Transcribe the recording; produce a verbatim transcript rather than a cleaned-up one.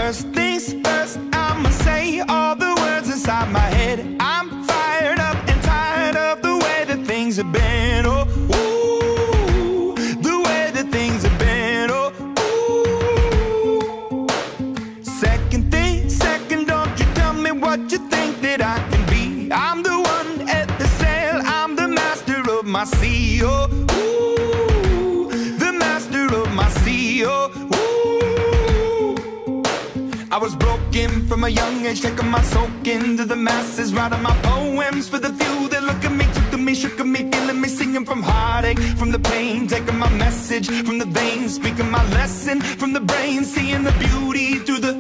First things first, I'ma say all the words inside my head. I'm fired up and tired of the way that things have been. Oh, ooh, the way that things have been. Oh, ooh. Second thing, second, don't you tell me what you think that I can be. I'm the one at the sail, I'm the master of my sea. Oh, ooh, the master of my sea. Oh, ooh. I was broken from a young age, taking my soak into the masses, writing my poems for the few that look at me, took to me, shook at me, feeling me, singing from heartache, from the pain, taking my message from the veins, speaking my lesson from the brain, seeing the beauty through the